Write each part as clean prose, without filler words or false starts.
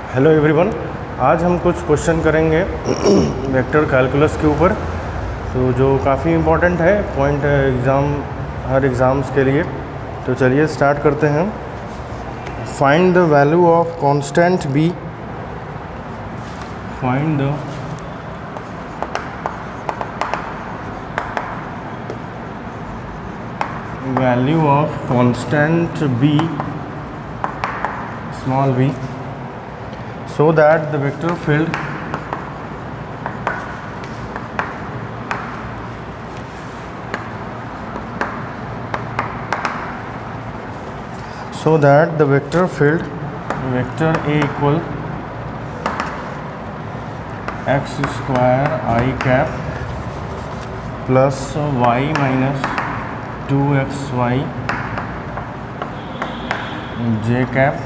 Hello everyone, आज हम कुछ क्वेश्चन करेंगे वेक्टर कैलकुलस के ऊपर। तो जो काफ़ी इम्पोर्टेंट है पॉइंट हर एग्ज़ाम्स के लिए। तो चलिए स्टार्ट करते हैं। Find the value of constant b. Find the value of constant b, small b, so that the vector field vector A equal x square I cap plus y minus 2xy j cap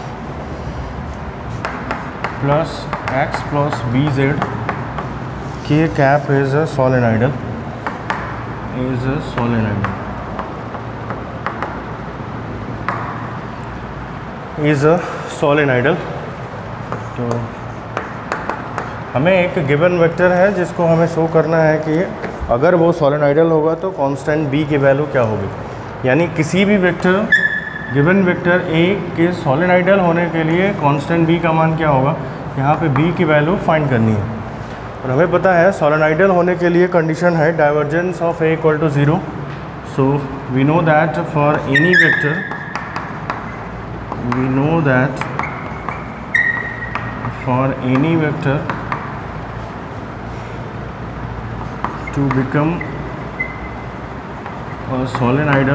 plus x plus bz k cap is a solenoidal, तो हमें एक given vector है जिसको हमें show करना है कि अगर वो सोलेनॉइडल होगा तो कांस्टेंट b की वैल्यू क्या होगी। यानी किसी भी वेक्टर गिवन वेक्टर A के सोलेनॉइडल होने के लिए कांस्टेंट b का मान क्या होगा, यहाँ पे b की वैल्यू फाइंड करनी है। और हमें पता है सोलेनॉइडल होने के लिए कंडीशन है divergence of A equal to 0। So we know that for any vector to become a solenoidal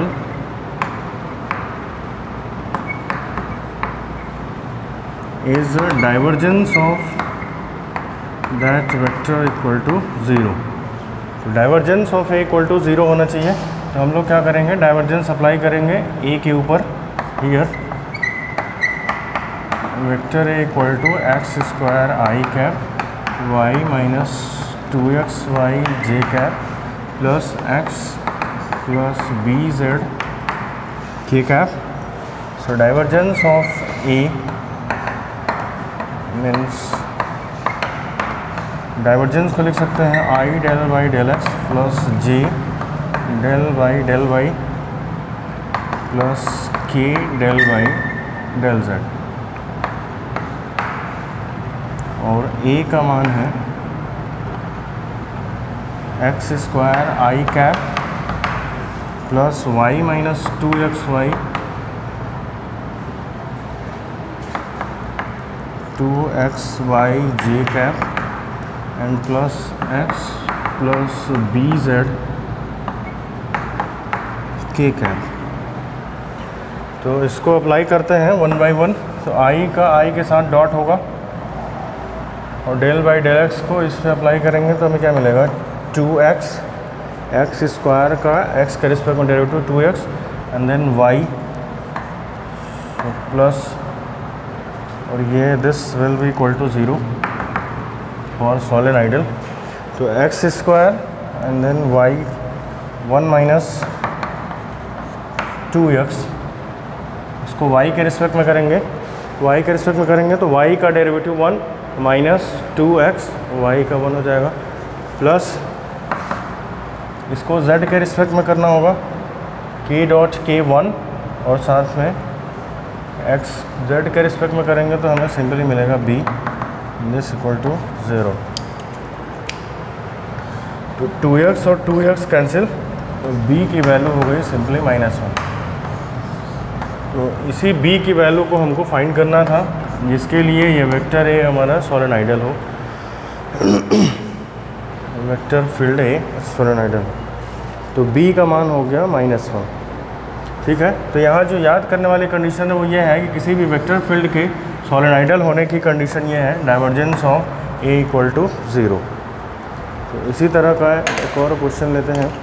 is a divergence of that vector equal to 0। तो divergence of A equal to 0 होना चाहिए। तो हम लोग क्या करेंगे, डाइवर्जेंस अप्लाई करेंगे A के ऊपर। Here vector A equal to x square i cap y minus 2xy j cap plus x plus bz k cap। So divergence of A means divergence को लिख सकते हैं I del by del x plus j del by del y plus k del by del z। और A का मान है x square i cap plus y minus 2xy 2xy j cap and plus x plus bz k cap. तो इसको apply करते हैं one by one. तो i का i के साथ डॉट होगा और डेल बाई डेल एक्स को इस पर अप्लाई करेंगे तो हमें क्या मिलेगा, 2x एक्स स्क्वायर का x के रिस्पेक्ट में derivative 2x and then y plus, और ये this will be equal to 0 for solenoidal. तो x square and then y 1 minus 2x, इसको y के रिस्पेक्ट में करेंगे, y के रिस्पेक्ट में करेंगे तो y का डेरिवेटिव 1 माइनस 2x, y का 1 हो जाएगा, प्लस इसको z के रिस्पेक्ट में करना होगा k डॉट k1 और साथ में x z के रिस्पेक्ट में करेंगे तो हमें सिंपली मिलेगा b दिस इक्वल टू 0। तो 2x और 2x कैंसिल, तो b की वैल्यू हो गई सिंपली -1। तो इसी b की वैल्यू को हमको फाइंड करना था जिसके लिए ये वेक्टर A हमारा सोलेनॉइडल हो, वेक्टर फील्ड A सोलेनॉइडल। तो B का मान हो गया -1। ठीक है। तो यहाँ जो याद करने वाली कंडीशन है वो ये है कि किसी भी वेक्टर फील्ड के सोलेनॉइडल होने की कंडीशन ये है divergence of A equal to 0। तो इसी तरह का एक और क्वेश्चन लेते हैं।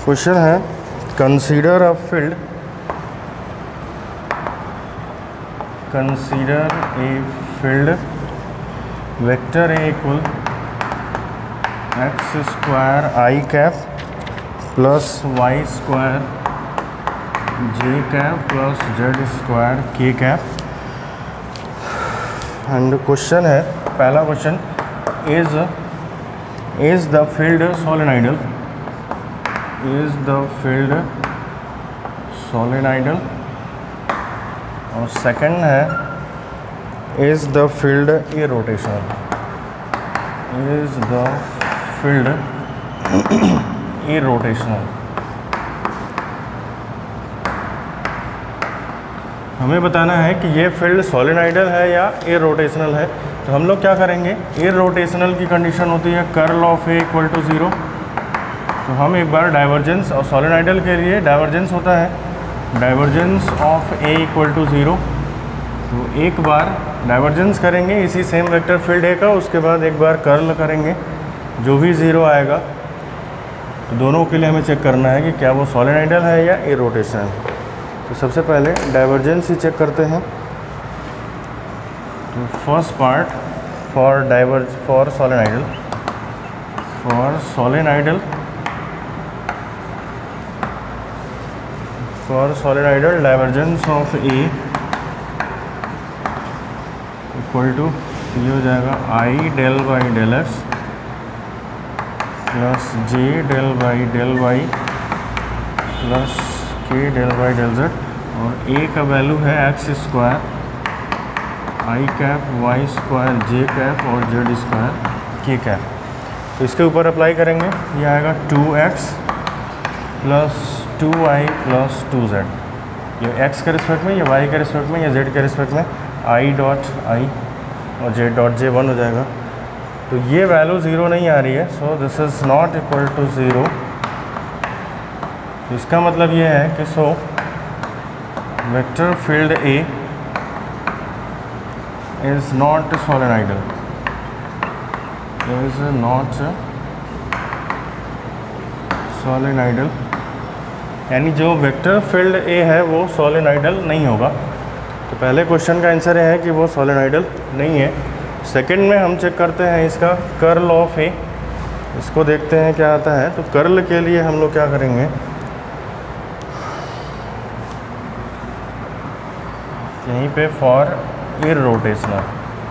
क्वेश्चन है consider a field, consider a field vector A equal x square i cap plus y square j cap plus z square k cap. And question है, पहला question, is the field solenoidal, is the field solenoidal. और second है, is the field irrotational, is the field irrotational. हमें बताना है कि ये field solenoidal है या इरोटेशनल है। तो हम लोग क्या करेंगे, इरोटेशनल की कंडीशन होती है curl of A equal to 0। तो हम एक बार डाइवर्जेंस, और सोलेनोइडल के लिए डाइवर्जेंस होता है divergence of A equal to 0। तो एक बार डाइवर्जेंस करेंगे इसी सेम वेक्टर फील्ड ए का, उसके बाद एक बार कर्ल करेंगे, जो भी 0 आएगा। तो दोनों के लिए हमें चेक करना है कि क्या वो सोलेनोइडल है या इरोटेशनल। तो सबसे पहले डाइवर्जेंस ही चेक करते हैं। तो first part for solenoidal, for solenoidal divergence of A equal to, ये हो जाएगा i del by del x plus j del by y plus k del by del z. और ए का वैल्यू है x square i cap y square j cap और z square k cap. तो इसके ऊपर अप्लाई करेंगे, ये आएगा 2x plus 2y plus 2z। ये x के रिस्पेक्ट में, या y के रिस्पेक्ट में, या z के रिस्पेक्ट में, i डॉट i और j डॉट j 1 हो जाएगा। तो ये वैल्यू 0 नहीं आ रही है, so this is not equal to 0। तो इसका मतलब ये है कि so vector field A is not solenoidal, is not solenoidal, यानी जो वेक्टर फील्ड A है वो सोलेनोइडल नहीं होगा। तो पहले क्वेश्चन का आंसर है कि वो सोलेनोइडल नहीं है। सेकंड में हम चेक करते हैं इसका कर्ल ऑफ A, इसको देखते हैं क्या आता है। तो कर्ल के लिए हम लोग क्या करेंगे, यहीं पे फॉर इरोटेशनल,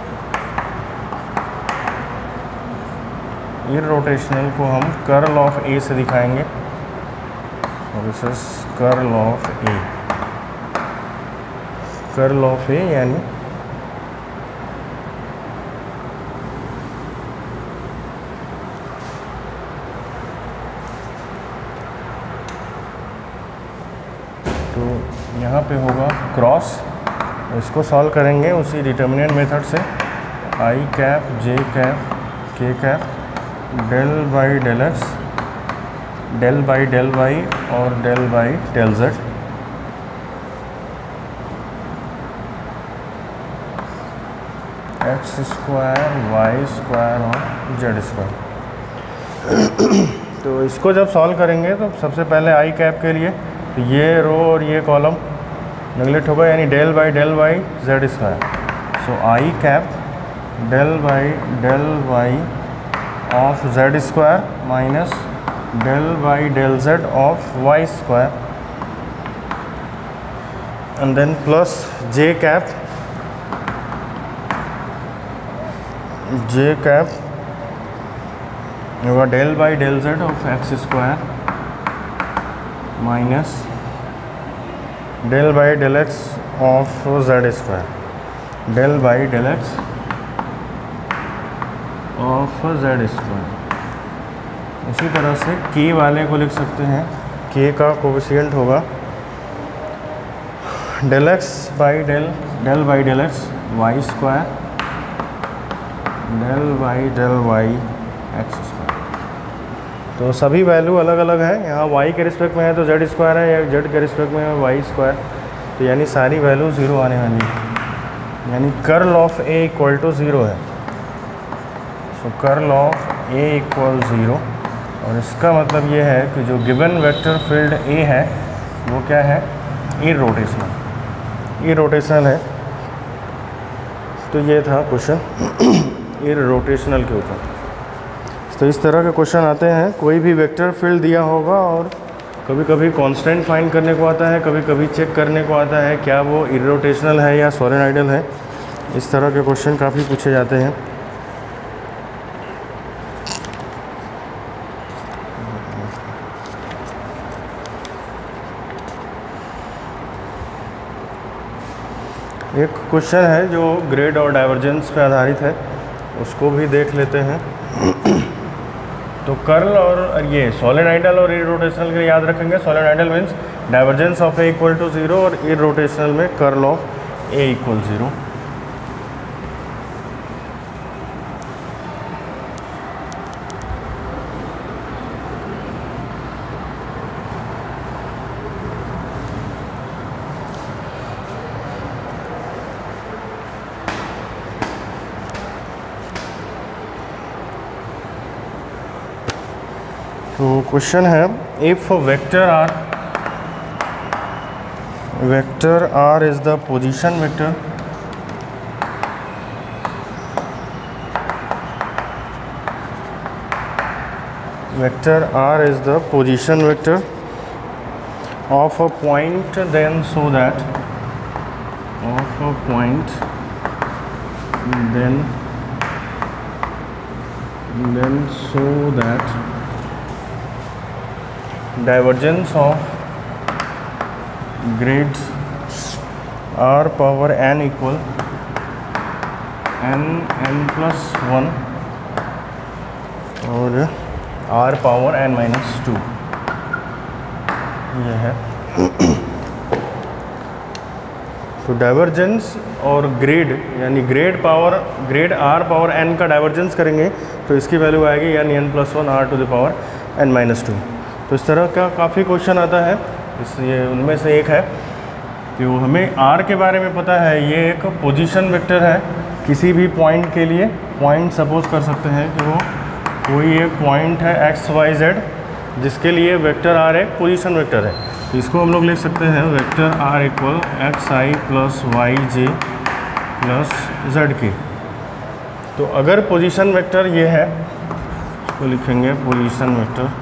इरोटेशनल को हम कर्ल ऑफ ए से दिखाएंगे। और this is curl of A, curl of A यानी तो यहाँ पे होगा क्रॉस। इसको सॉल्व करेंगे उसी डिटर्मिनेंट मेथड से, i cap j cap k cap del by del x del by del y और del by del z. X square y square और जेड स्क्वायर। तो इसको जब सॉल्व करेंगे तो सबसे पहले आई कैप के लिए तो ये रो और ये कॉलम नेगलेक्ट होगा, यानी del by del y z square. So i cap del by del y of z square minus del by del z of y square, and then plus j cap होगा del by del z of x square minus del by del x of z square, del by del x of z square. इसी तरह से के वाले को लिख सकते हैं, के का कोफिशिएंट होगा del x by del by del x y square del by del y x square. तो सभी वैल्यू अलग अलग है, यहाँ y के रिस्पेक्ट में है तो z स्क्वायर है, या z के रिस्पेक्ट में है y स्क्वायर। तो यानी सारी वैल्यू 0 आने वाली है, यानी curl of a equal to 0 है। So curl of a equal 0, और इसका मतलब ये है कि जो गिवन वेक्टर फील्ड ए है वो क्या है, इरोटेशनल, इरोटेशनल है। तो ये था क्वेश्चन इरोटेशनल के ऊपर। तो इस तरह के क्वेश्चन आते हैं, कोई भी वेक्टर फील्ड दिया होगा और कभी कभी कांस्टेंट फाइंड करने को आता है, कभी कभी चेक करने को आता है क्या वो इरोटेशनल है या सोलेनॉइडल है। इस तरह के क्वेश्चन काफ़ी पूछे जाते हैं। एक क्वेश्चन है जो ग्रेड और डाइवर्जेंस पे आधारित है, उसको भी देख लेते हैं। तो कर्ल और ये सोलेनॉइडल और इरोटेशनल के लिए याद रखेंगे। Solenoidal means divergence of A equal to 0 और इरोटेशनल में कर्ल ऑफ ए इक्वल 0। तो क्वेश्चन है, if vector r is the position vector, vector r is the position vector of a point, then so that of a point then so that divergence of grades r power n equal n plus 1 और r power n minus 2, ये है। तो divergence और grad यानी grad r power n का divergence करेंगे तो इसकी वैल्यू आएगी यानी n plus 1 r to the power n minus 2। तो इस तरह का काफ़ी क्वेश्चन आता है, इसलिए उनमें से एक है कि वो हमें r के बारे में पता है, ये एक पोजीशन वेक्टर है किसी भी पॉइंट के लिए। पॉइंट सपोज कर सकते हैं कि वो कोई एक पॉइंट है x y z जिसके लिए वेक्टर r एक पोजीशन वेक्टर है। तो इसको हम लोग लिख सकते हैं vector r equal x i plus y j plus z k. तो अगर पोजीशन वेक्टर ये है, इसको लिखेंगे पोजीशन वेक्टर।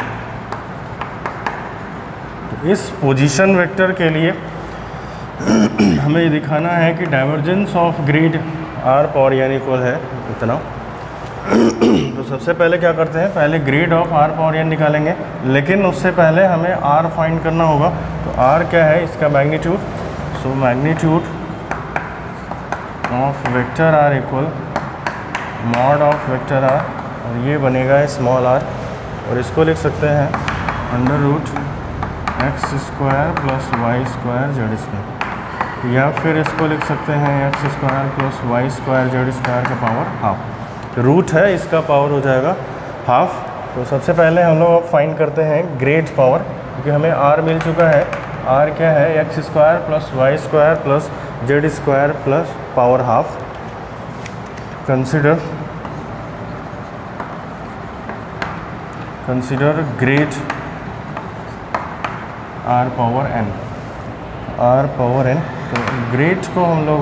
इस पोजीशन वेक्टर के लिए हमें ये दिखाना है कि divergence of grade r power n equal है इतना। तो सबसे पहले क्या करते हैं, पहले grad of r power n निकालेंगे, लेकिन उससे पहले हमें r फाइंड करना होगा। तो r क्या है, इसका magnitude. So magnitude of vector r equal mod of vector r, और ये बनेगा स्मॉल r, और इसको लिख सकते हैं under root x square plus y square z square, या फिर इसको लिख सकते हैं x square plus y square z square का पावर हाफ। रूट है, इसका पावर हो जाएगा हाफ। तो सबसे पहले हम लोग अब फाइंड करते हैं ग्रेड पावर, क्योंकि हमें r मिल चुका है। r क्या है, x square plus y square plus z square plus power half. Consider grad r power n, r power n। तो ग्रेड को हम लोग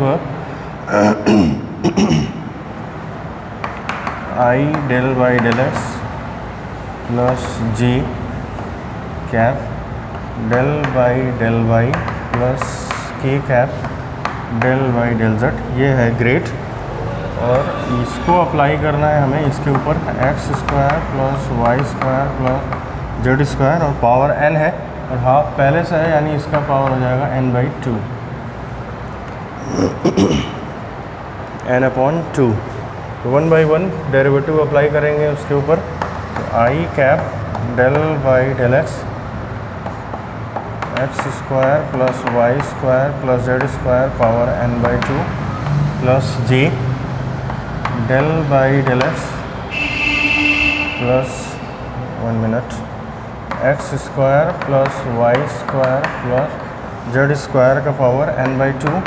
i del by del x plus j cap del by del y plus k cap del by del z, ये है grade. और इसको apply करना है हमें इसके ऊपर, x square plus y square plus z square, और पावर n है और हाफ पहले से है, यानी इसका पावर हो जाएगा n/2, n/2। तो 1/1 डेरिवेटिव अप्लाई करेंगे उसके ऊपर। तो i cap del by del x square plus y square plus z square power n/2 plus j del by del x plus 1 minute x square plus y square plus z square का power n/2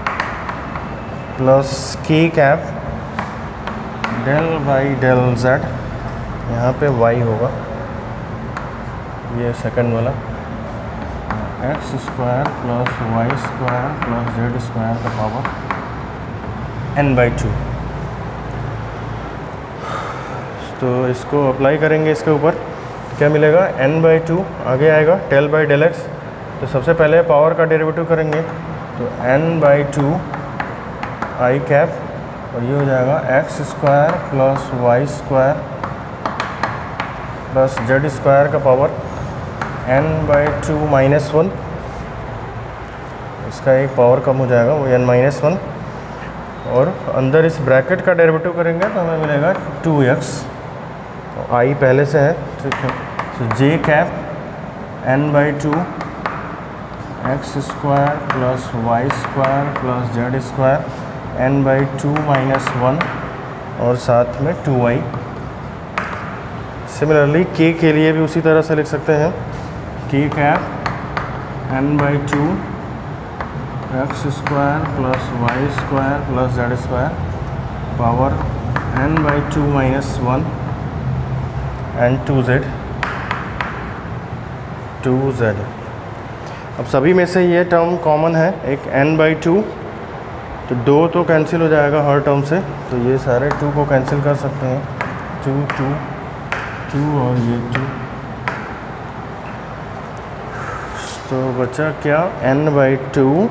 plus k cap del by del z, यहाँ पे y होगा ये second वाला x square plus y square plus z square का power n/2। तो इसको apply करेंगे इसके ऊपर, क्या मिलेगा n/2 आगे आएगा del/del x। तो सबसे पहले पावर का डेरिवेटिव करेंगे, तो n/2 आई कैप, और ये हो जाएगा x square plus y square plus z square का पावर n/2 - 1। इसका एक पावर कम हो जाएगा, वो n-1, और अंदर इस ब्रैकेट का डेरिवेटिव करेंगे तो हमें मिलेगा 2x। आई पहले से है, ठीक है। तो j cap n/2 x square plus y square plus z square n/2 - 1, और साथ में 2y। सिमिलरली के लिए भी उसी तरह से लिख सकते हैं, k cap n/2 x square plus y square plus z square power n/2 - 1 and 2z। अब सभी में से ये टर्म कॉमन है, एक n/2, तो 2 तो कैंसिल हो जाएगा हर टर्म से, तो ये सारे 2 को कैंसिल कर सकते हैं, 2 2 2 और ये 2। तो बचा क्या n/2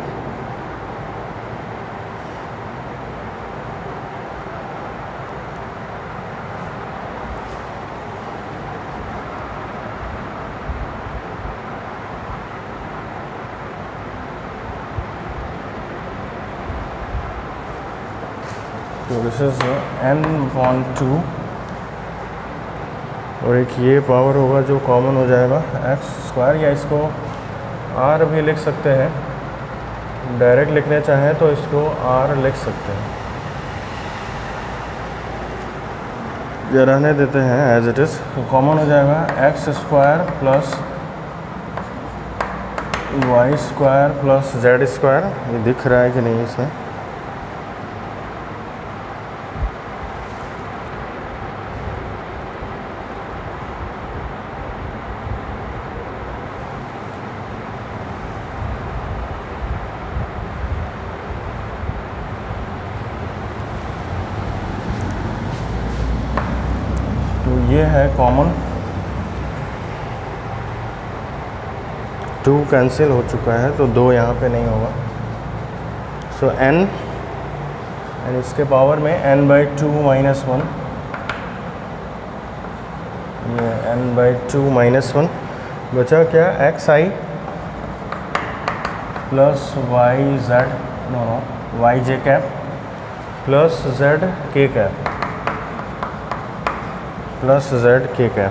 तो दिस इज n/2, और एक ये पावर होगा जो कॉमन हो जाएगा एक्स स्क्वायर, या इसको r भी लिख सकते हैं, डायरेक्ट लिखने चाहें तो इसको r लिख सकते हैं, या रहने देते हैं एज इट इज़। तो कॉमन हो जाएगा x square plus y square plus z square. ये दिख रहा है कि नहीं इसमें, ये है कॉमन, 2 कैंसिल हो चुका है तो 2 यहाँ पे नहीं होगा। सो n, एंड इसके पावर में n/2 - 1, ये n/2 - 1 बचा क्या, xi plus y z, no y j cap plus z k cap plus z k cap.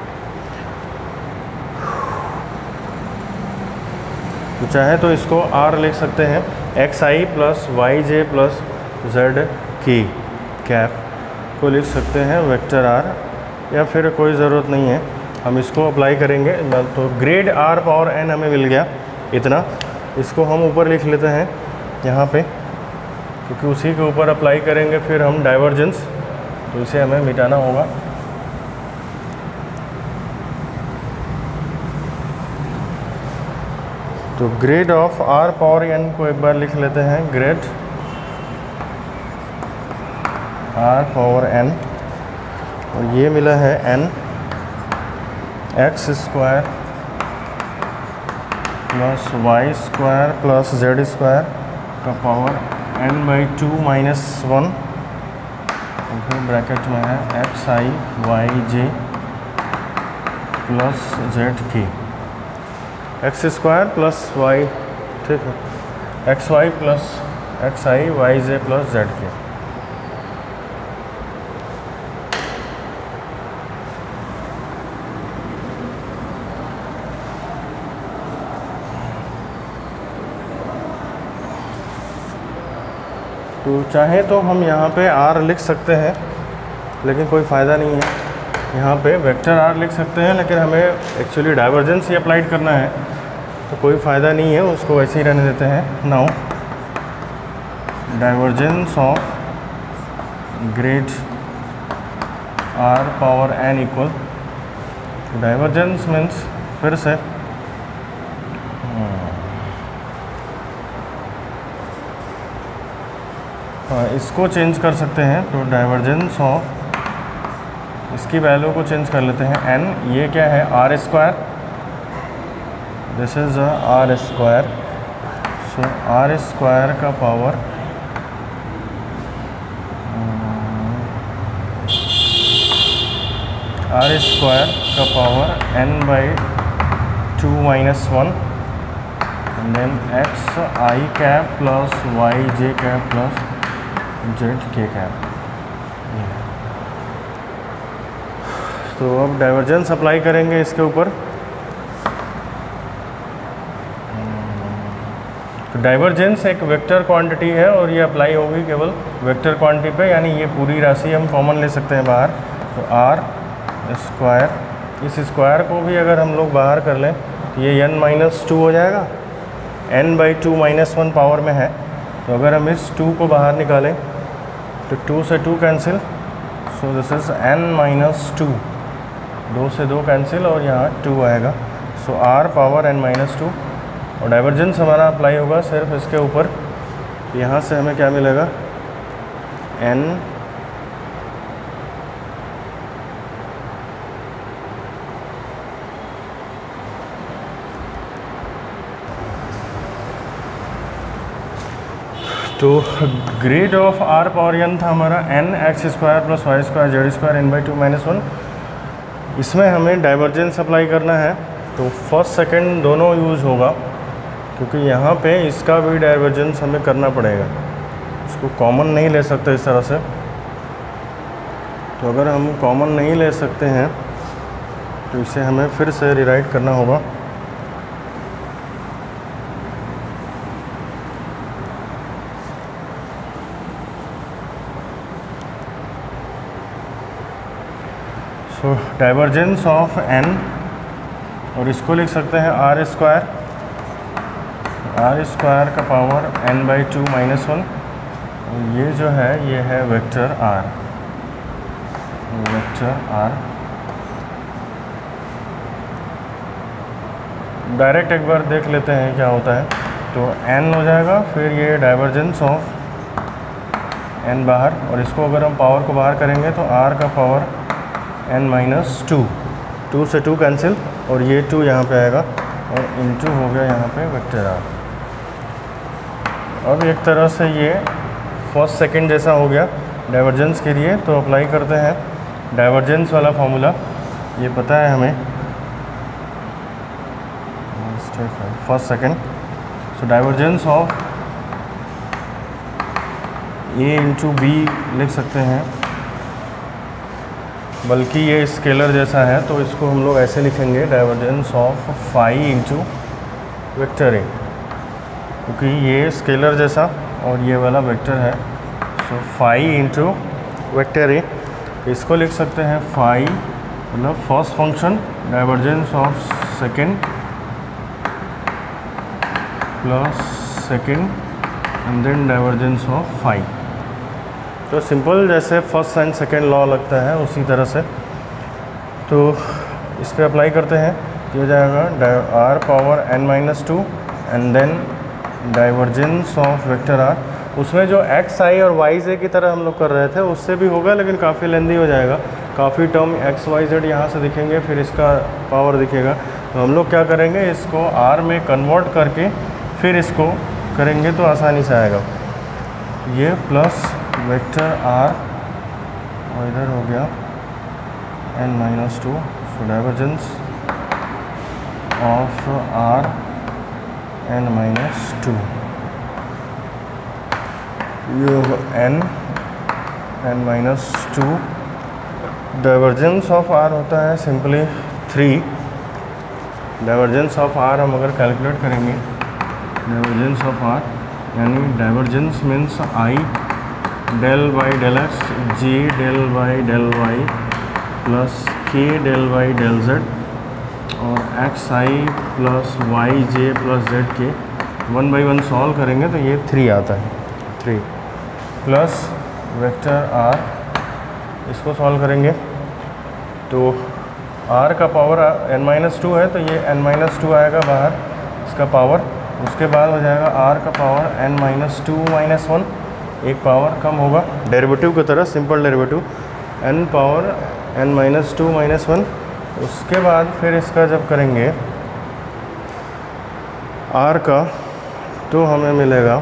तो चाहे तो इसको r लिख सकते हैं, xi plus y j plus z k cap को लिख सकते हैं वेक्टर r, या फिर कोई ज़रूरत नहीं है, हम इसको अप्लाई करेंगे। तो ग्रेड r पावर n हमें मिल गया इतना, इसको हम ऊपर लिख लेते हैं यहाँ पे, क्योंकि उसी के ऊपर अप्लाई करेंगे फिर हम डाइवर्जेंस, तो इसे हमें मिटाना होगा। तो grade of r power n को एक बार लिख लेते हैं, ग्रेड r पावर n, और ये मिला है n x square plus y square plus z square का पावर n/2 - 1, और फिर ब्रैकेट में है xi y j plus z k, x square plus y, ठीक है, x y plus x i y j plus z k. तो चाहे तो हम यहाँ पे r लिख सकते हैं, लेकिन कोई फ़ायदा नहीं है। यहाँ पे वेक्टर r लिख सकते हैं, लेकिन हमें एक्चुअली डाइवर्जेंस ही अप्लाइड करना है, तो कोई फ़ायदा नहीं है, उसको वैसे ही रहने देते हैं। Now divergence of grade r power n equal, divergence means फिर से इसको चेंज कर सकते हैं। तो डाइवर्जेंस ऑफ, इसकी वैल्यू को चेंज कर लेते हैं n, ये क्या है r square, this is r square. So r square का पावर आर स्क्वायर का power n by 2 minus 1 and then x i cap plus y j cap plus z k cap. तो अब डाइवर्जेंस अप्लाई करेंगे इसके ऊपर। तो divergence एक vector quantity है और ये अप्लाई होगी केवल वेक्टर क्वांटिटी पे, यानी ये पूरी राशि हम कॉमन ले सकते हैं बाहर। तो आर स्क्वायर, इस स्क्वायर को भी अगर हम लोग बाहर कर लें तो ये n माइनस 2 हो जाएगा, n बाई 2 माइनस 1 पावर में है। तो अगर हम इस 2 को बाहर निकालें तो 2 से 2 cancel, so this is n minus 2, 2 से 2 कैंसिल और यहाँ 2 आएगा। So r power n minus 2 और डाइवर्जेंस हमारा अप्लाई होगा सिर्फ इसके ऊपर। यहाँ से हमें क्या मिलेगा n तो grade of r power n था हमारा n x square plus y square z square n by 2 minus 1। इसमें हमें डाइवर्जेंस अप्लाई करना है तो फर्स्ट सेकंड दोनों यूज़ होगा, क्योंकि यहाँ पे इसका भी डाइवर्जेंस हमें करना पड़ेगा, इसको कॉमन नहीं ले सकते इस तरह से। तो अगर हम कॉमन नहीं ले सकते हैं तो इसे हमें फिर से रिराइट करना होगा। तो डाइवर्जेंस ऑफ n, और इसको लिख सकते हैं आर स्क्वायर, आर स्क्वायर का पावर n बाई 2 माइनस 1। ये जो है ये है vector r, vector r। Direct एक बार देख लेते हैं क्या होता है। तो n हो जाएगा, फिर ये डाइवर्जेंस ऑफ n बाहर, और इसको अगर हम पावर को बाहर करेंगे तो r का पावर n माइनस 2, 2 से 2 कैंसिल और ये 2 यहाँ पे आएगा और इनटू हो गया यहाँ पे वेक्टर r। अब एक तरह से ये फर्स्ट सेकंड जैसा हो गया डाइवर्जेंस के लिए। तो अप्लाई करते हैं डाइवर्जेंस वाला फॉर्मूला, ये पता है हमें first second. So divergence of a into b लिख सकते हैं, बल्कि ये स्केलर जैसा है तो इसको हम लोग ऐसे लिखेंगे divergence of phi into vector a, क्योंकि ये स्केलर जैसा और ये वाला वेक्टर है। So phi into vector a, इसको लिख सकते हैं फाई मतलब first function divergence of second plus second and then divergence of phi. तो सिंपल जैसे फर्स्ट एंड सेकेंड लॉ लगता है उसी तरह से। तो इस पर अप्लाई करते हैं, ये हो जाएगा r power n minus 2 and then divergence of vector r. उसमें जो एक्स आई और वाई जे की तरह हम लोग कर रहे थे उससे भी होगा, लेकिन काफ़ी लेंदी हो जाएगा, काफ़ी टर्म एक्स वाई जेड यहाँ से दिखेंगे, फिर इसका पावर दिखेगा। तो हम लोग क्या करेंगे, इसको आर में कन्वर्ट करके फिर इसको करेंगे तो आसानी से आएगा। ये प्लस वेक्टर आर और इधर हो गया n minus 2। So divergence of r n minus 2, ये n minus 2। Divergence of r होता है सिंपली 3। डाइवर्जेंस ऑफ आर हम अगर कैलकुलेट करेंगे, डाइवर्जेंस ऑफ आर यानी divergence means i del by del x j del by del y plus k del by del z और x i plus y j plus z k 1 by 1 solve करेंगे तो ये 3 आता है। 3 plus vector r, इसको solve करेंगे तो r का पावर n-2 है तो ये n-2 आएगा बाहर इसका पावर। उसके बाद हो जाएगा r का पावर n-2 -1, एक पावर कम होगा डेरिवेटिव की तरह, simple derivative n power n-2 -1। उसके बाद फिर इसका जब करेंगे r का तो हमें मिलेगा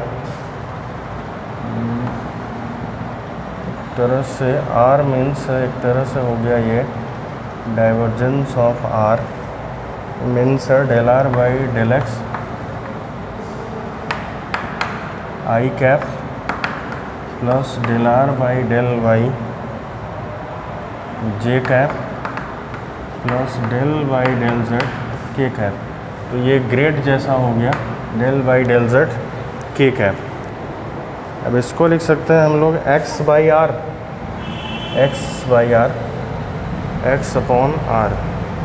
एक तरह से r मीन्स एक तरह से हो गया ये divergence of r means del r by del x i cap plus del r by del y j cap plus del by del z k cap. तो ये ग्रेड जैसा हो गया del by del z k cap. अब इसको लिख सकते हैं हम लोग x by r, x upon r,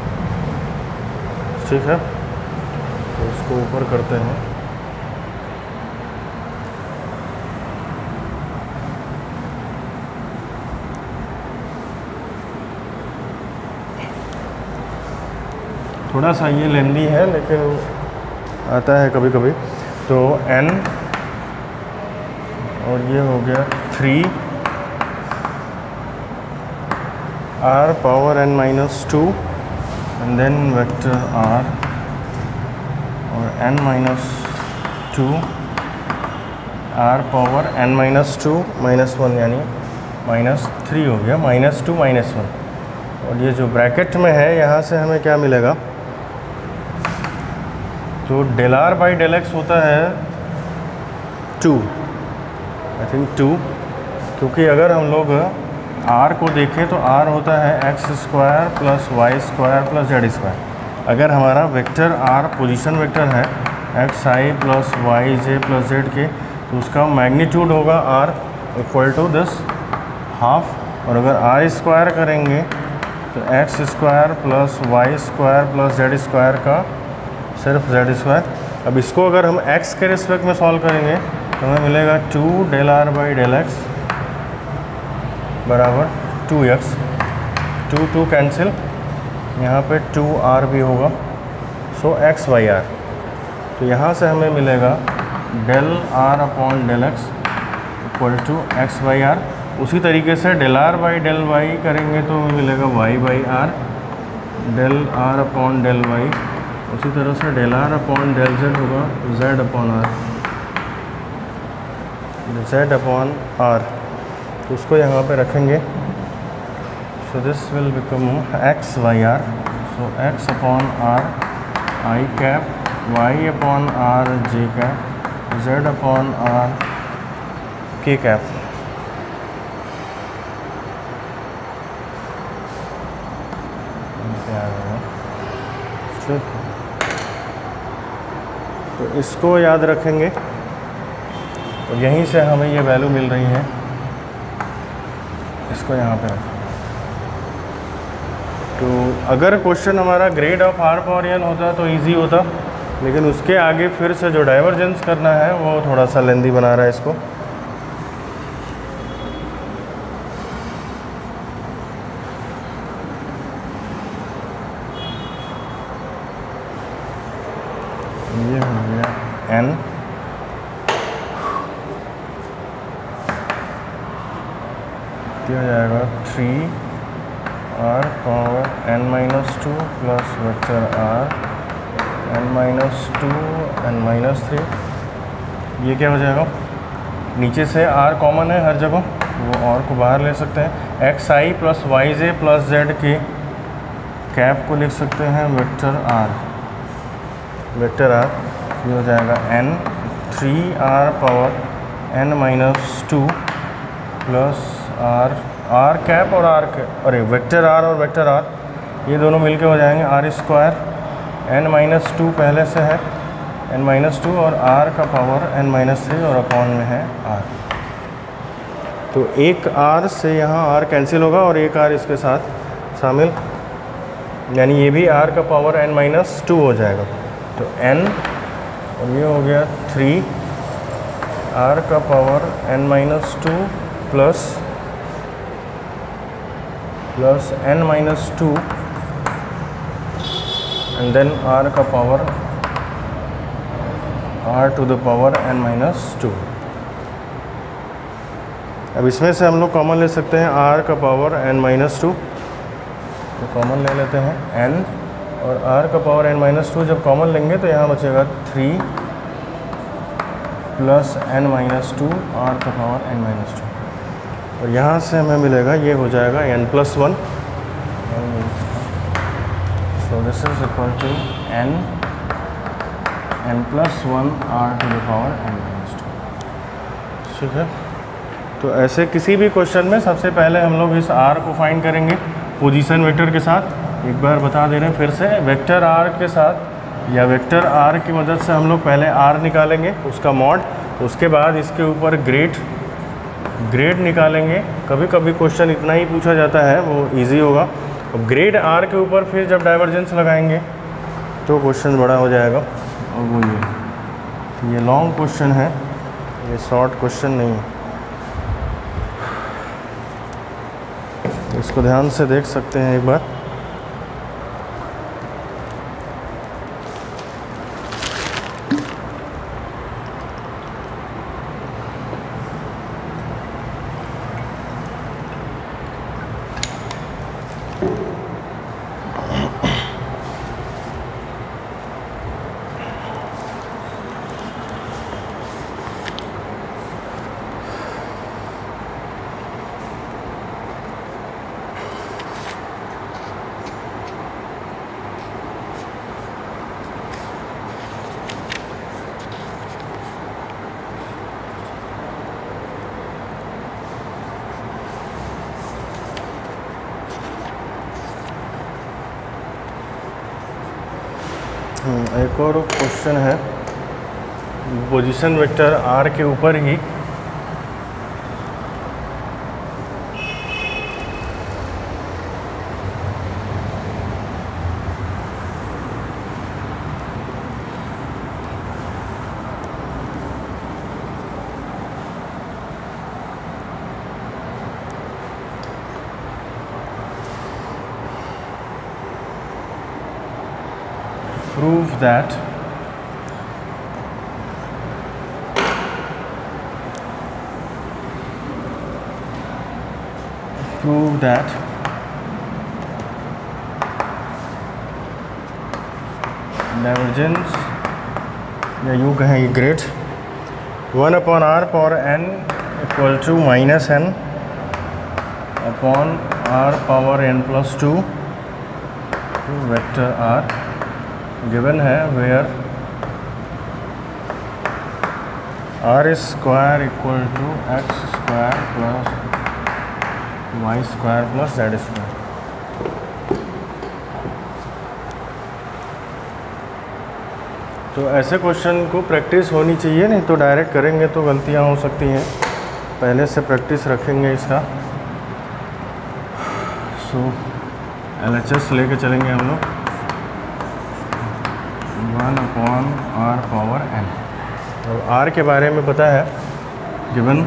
ठीक है। तो इसको ऊपर करते हैं, थोड़ा सा ये लेंदी है लेकिन आता है कभी कभी। तो n और ये हो गया 3 r power n-2 and then vector r और n-2 r पावर n-2 -1 यानी -3 हो गया, -2 -1। और ये जो ब्रैकेट में है यहाँ से हमें क्या मिलेगा, तो del r by del x होता है 2, आई थिंक 2, क्योंकि अगर हम लोग r को देखें तो r होता है x² plus y² plus z²। अगर हमारा वेक्टर r पोजीशन वेक्टर है xi plus yj plus z के, तो उसका मैग्नीट्यूड होगा r equal to this half. और अगर r² करेंगे तो x² plus y² plus z² का सिर्फ z²। अब इसको अगर हम x के रिस्पेक्ट में सॉल्व करेंगे तो हमें मिलेगा 2 del r by del x बराबर 2x, 2 कैंसिल, यहाँ पे 2r भी होगा, सो x बाई r। तो यहाँ से हमें मिलेगा del r upon del x equal to x by r। उसी तरीके से del r by del y करेंगे तो हमें मिलेगा y by r, del r upon del y। उसी तरह से del r upon del z होगा z upon r, z upon r। तो उसको यहाँ पे रखेंगे, so this will become x by r। So x upon r i cap, y upon r J cap, z upon r k cap. तो इसको याद रखेंगे और यहीं से हमें ये वैल्यू मिल रही है, इसको यहाँ पे रखें। तो अगर क्वेश्चन हमारा grade of r power n होता तो इजी होता, लेकिन उसके आगे फिर से जो डाइवर्जेंस करना है वो थोड़ा सा लेंदी बना रहा है इसको। ये हो गया n, दिया जाएगा 3 r power n-2 plus vector r n-2 n-3। ये क्या हो जाएगा, नीचे से r कॉमन है हर जगह, वो और को बाहर ले सकते हैं। xi plus yj plus z k cap को लिख सकते हैं वेक्टर r, वेक्टर r। ये हो जाएगा n 3r power n-2 plus r cap और r कैप, अरे वेक्टर r और वेक्टर r ये दोनों मिलके हो जाएंगे r² n-2 पहले से है n-2 और r का पावर n-3 और अपॉन में है r। तो एक r से यहाँ r कैंसिल होगा और एक r इसके साथ शामिल, यानी ये भी r का पावर n-2 हो जाएगा। तो n और ये हो गया 3 r का power n-2 plus n-2 and then r का power r to the power n-2। अब इसमें से हम लोग कॉमन ले सकते हैं r का पावर n-2, तो कॉमन ले लेते हैं n, और r का पावर n-2 जब कॉमन लेंगे तो यहाँ बचेगा 3 प्लस n-2 r का पावर n-2, और यहाँ से हमें मिलेगा, ये हो जाएगा n+1, so this is equal to n+1 r to the power n-2। ठीक है, तो ऐसे किसी भी क्वेश्चन में सबसे पहले हम लोग इस r को फाइंड करेंगे पोजीशन वेक्टर के साथ। एक बार बता दे रहे हैं फिर से, वेक्टर r के साथ या वेक्टर r की मदद से हम लोग पहले r निकालेंगे, उसका मॉड, उसके बाद इसके ऊपर ग्रेड निकालेंगे। कभी कभी क्वेश्चन इतना ही पूछा जाता है, वो इजी होगा। अब ग्रेड r के ऊपर फिर जब डाइवर्जेंस लगाएंगे तो क्वेश्चन बड़ा हो जाएगा, और वो ये लॉन्ग क्वेश्चन है, ये शॉर्ट क्वेश्चन नहीं है। इसको ध्यान से देख सकते हैं एक बार। एक और क्वेश्चन है पोजीशन वेक्टर r के ऊपर ही prove that डाइवर्जेंस, या यूँ कहें grade 1/r power n equal to -n upon r power n+2 vector r given है, where r square equal to x square plus y square plus z square. तो ऐसे question को practice होनी चाहिए, नहीं तो डायरेक्ट करेंगे तो गलतियां हो सकती हैं। पहले से प्रैक्टिस रखेंगे इसका। सो LHS लेके चलेंगे हम लोग 1/r पावर n, और r के बारे में पता है, given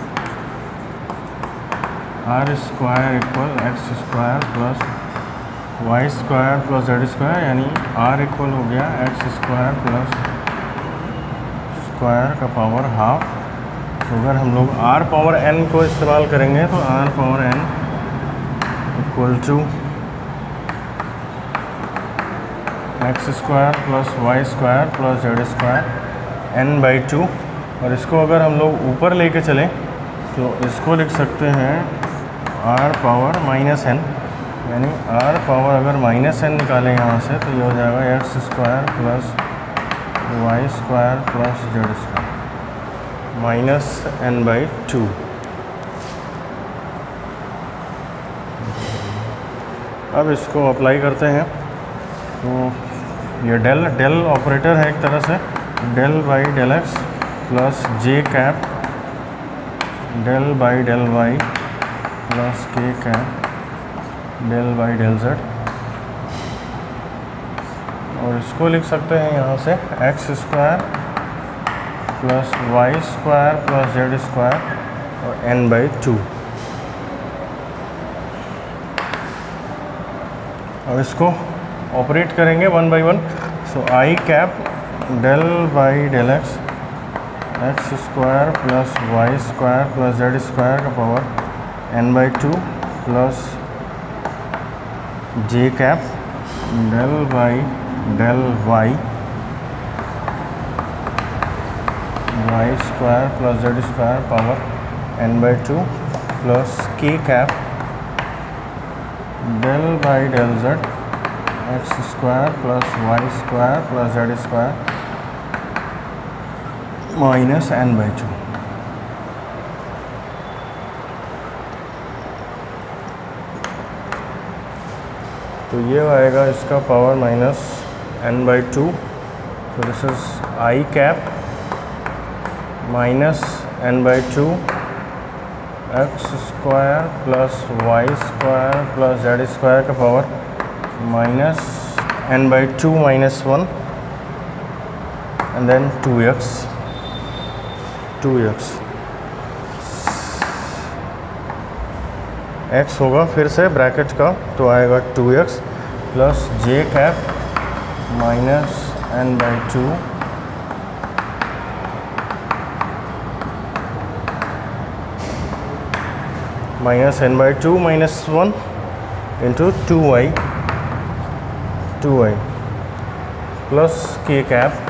r square equal x square plus y square plus z square, यानी r इक्वल हो गया x स्क्वायर प्लस स्क्वायर का पावर हाफ। तो अगर हम लोग r पावर n को इस्तेमाल करेंगे तो r power n equal to x square plus y square plus z square n/2, और इसको अगर हम लोग ऊपर लेके चलें तो इसको लिख सकते हैं r पावर -n, यानी r पावर अगर -n निकालें यहाँ से तो ये हो जाएगा x square plus y square plus z square -n/2। अब इसको अप्लाई करते हैं, तो ये डेल ऑपरेटर है एक तरह से, del by del x plus j cap del by del y plus k cap del by del z, और इसको लिख सकते हैं यहाँ से x square plus y square plus z square और n/2। अब इसको ऑपरेट करेंगे one by one. So i cap del by del x, x square plus y square plus z square का power n by two plus j cap del by del y, y square plus z square power n by two plus k cap del by del z x square plus y square plus z square minus n by two. तो ये आएगा इसका power minus n by two. So this is i cap minus n by two x square plus y square plus z square का power minus n by two minus one and then 2x, 2x x होगा फिर से bracket का, तो आएगा 2x plus j cap minus n by two minus n by two minus one into 2y, 2y plus k cap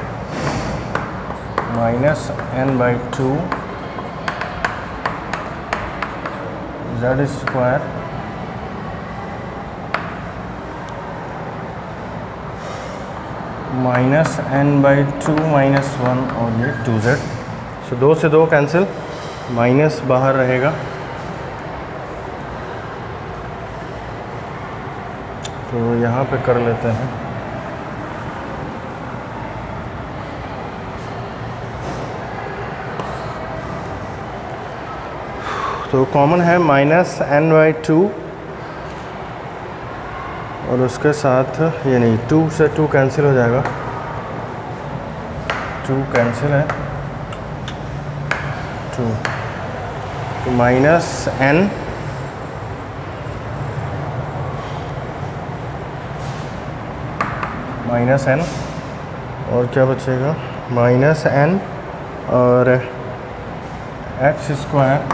minus n by two z square minus n by two minus one और ये 2z। सो दो से दो cancel, minus बाहर रहेगा, तो यहाँ पे कर लेते हैं। तो कॉमन है माइनस n बाई टू और उसके साथ ये नहीं, 2 से 2 कैंसिल हो जाएगा, 2 कैंसिल है, 2 तो माइनस n माइनस n और क्या बचेगा माइनस n और x square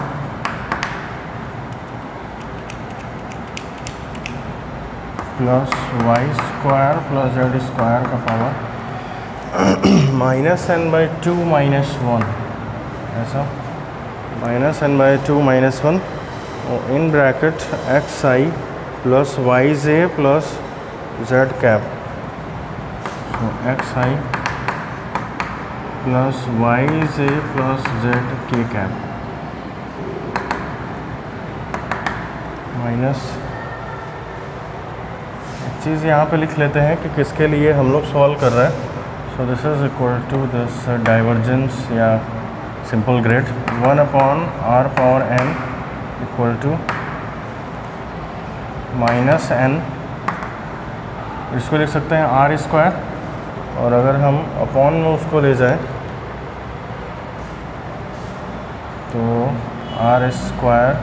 plus y square plus z square का power minus n by two minus one, ऐसा minus n by two minus one और in bracket x i plus y j plus z cap. तो x i plus y j plus z k cap minus, चीज़ यहाँ पे लिख लेते हैं कि किसके लिए हम लोग सॉल्व कर रहे हैं। So this is equal to this divergence या simple grade 1 upon r power n equal to minus n, इसको लिख सकते हैं आर स्क्वायर, और अगर हम अपॉन में उसको ले जाएं तो आर स्क्वायर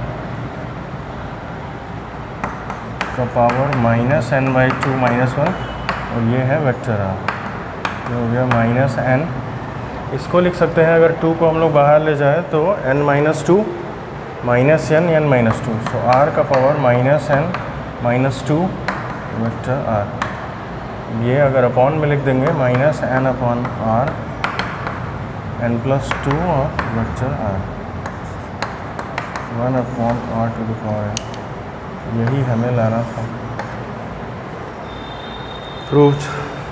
का power minus n by two minus one और ये है वेक्टर आर, ये हो गया माइनस n। इसको लिख सकते हैं अगर 2 को हम लोग बाहर ले जाए तो n minus two minus n minus two, so r का power minus n minus two vector r। ये अगर अपॉन में लिख देंगे minus n upon r n plus two और vector r 1 upon r to the power n, यही हमें लाना था। प्रूव्ड।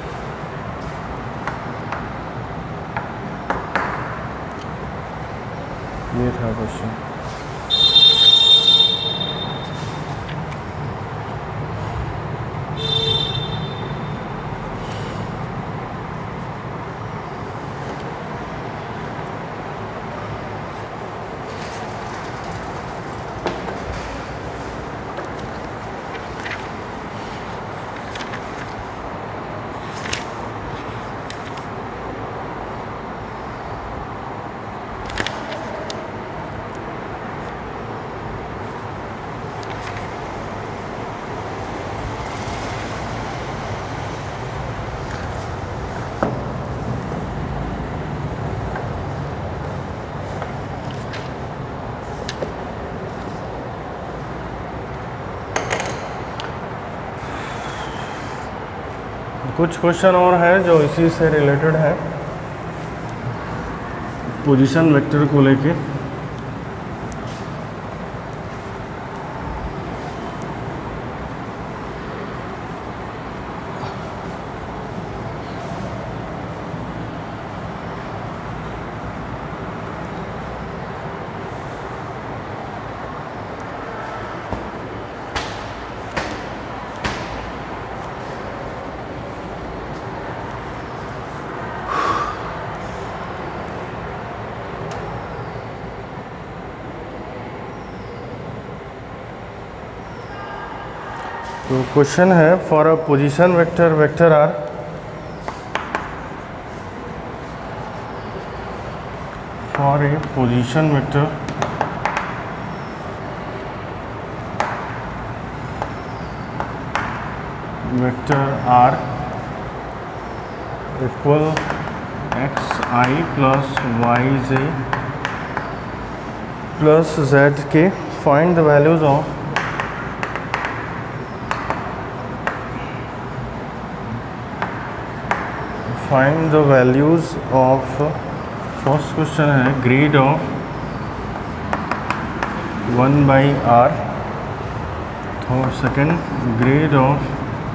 ये था क्वेश्चन। कुछ क्वेश्चन और है जो इसी से रिलेटेड है, पोजीशन वेक्टर को लेके। तो क्वेश्चन है for a position vector vector r, for a position vector vector r equal x i plus y j plus z k, find the values of find the values of, first question है grad of 1/r, और second grad of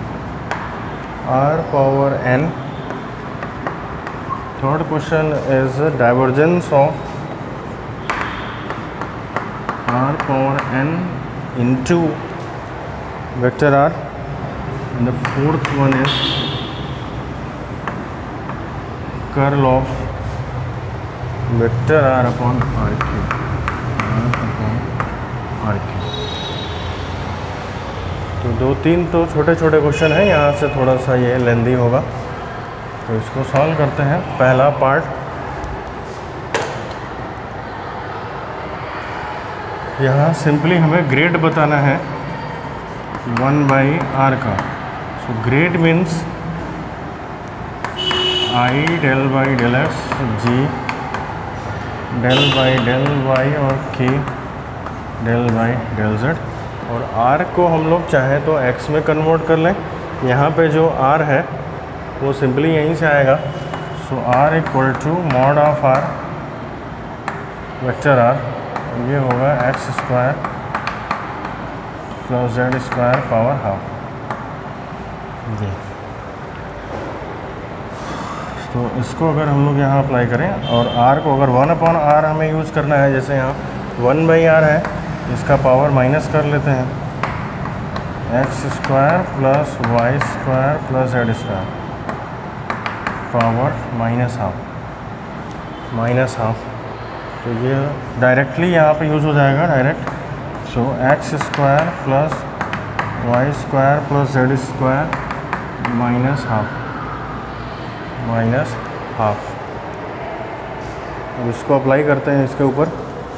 r power n, third question is divergence of r power n into vector r, and the fourth one is curl of vector r upon r cube, तो 2-3 तो छोटे छोटे question हैं, यहाँ से थोड़ा सा ये लेंदी होगा, तो इसको सॉल्व करते हैं। पहला पार्ट, यहाँ सिंपली हमें ग्रेड बताना है 1/r का। So grad means i del by del x, j del by del y, और k del by del z. और r को हम लोग चाहें तो x में कन्वर्ट कर लें, यहाँ पे जो r है वो सिंपली यहीं से आएगा। So r equal to mod of r vector r, ये होगा x square plus z square power half. जी, तो इसको अगर हम लोग यहाँ अप्लाई करें और r को अगर 1/r हमें यूज़ करना है, जैसे यहाँ 1/r है, इसका पावर माइनस कर लेते हैं, x square plus y square plus z square power minus half, तो ये डायरेक्टली यहाँ पे यूज़ हो जाएगा direct. So x square plus y square plus z square minus half. अब इसको अप्लाई करते हैं इसके ऊपर।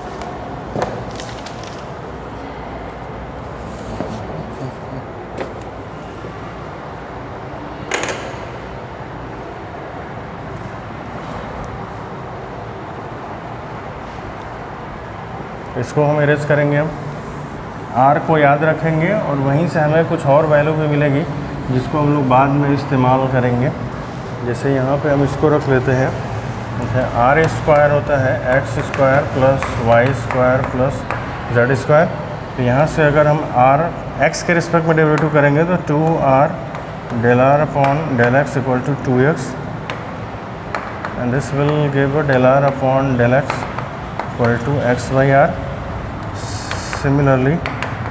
इसको हम इरेज करेंगे, हम r को याद रखेंगे और वहीं से हमें कुछ और वैल्यू भी मिलेगी जिसको हम लोग बाद में इस्तेमाल करेंगे। जैसे यहाँ पे हम इसको रख लेते हैं, आर स्क्वायर होता है x square plus y square plus z square. तो यहाँ से अगर हम r x के रिस्पेक्ट में डेरिवेटिव करेंगे तो 2r del r upon del x equal to 2x, and this will give del r upon del x equal to x/r। Similarly